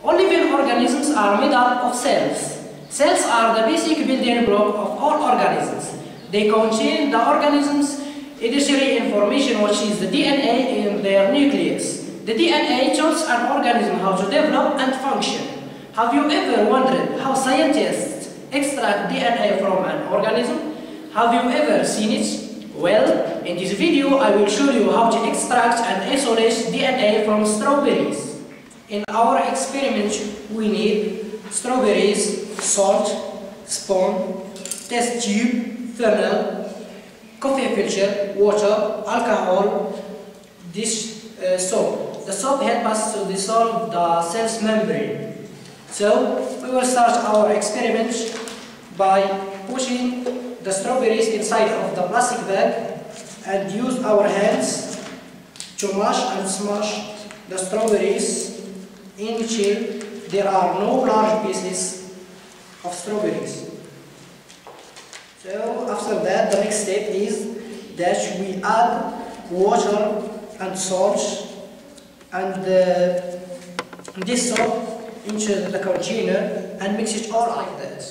All living organisms are made up of cells. Cells are the basic building block of all organisms. They contain the organism's hereditary information, which is the DNA in their nucleus. The DNA tells an organism how to develop and function. Have you ever wondered how scientists extract DNA from an organism? Have you ever seen it? Well, in this video I will show you how to extract and isolate DNA from strawberries. In our experiment we need strawberries, salt, spoon, test tube, funnel, coffee filter, water, alcohol, dish soap. The soap helps us to dissolve the cell's membrane. So we will start our experiment by pushing the strawberries inside of the plastic bag and use our hands to mash and smash the strawberries until there are no large pieces of strawberries. So after that, the next step is that we add water and salt and this soap into the container and mix it all like that.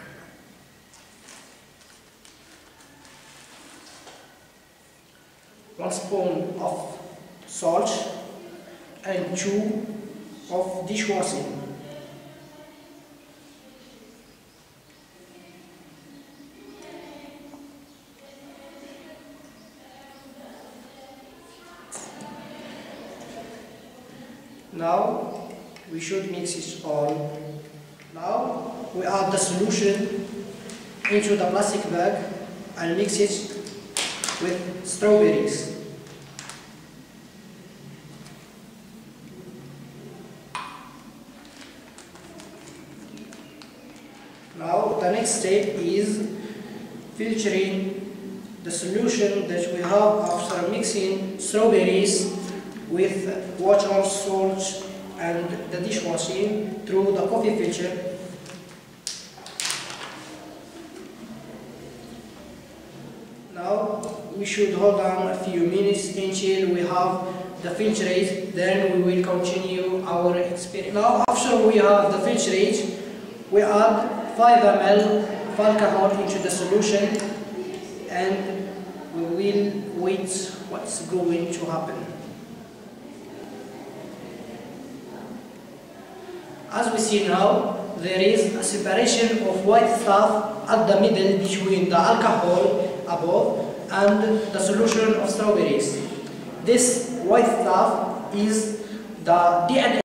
1 spoon of salt and 2 of dishwashing. Now we should mix it all. Now we add the solution into the plastic bag and mix it with strawberries. Now the next step is filtering the solution that we have after mixing strawberries with water, salt and the dishwashing through the coffee filter. Now we should hold on a few minutes until we have the filtrate, then we will continue our experiment. Now after we have the filtrate, we add 5 ml of alcohol into the solution and we will wait what's going to happen. As we see now, there is a separation of white stuff at the middle between the alcohol above and the solution of strawberries. This white stuff is the DNA.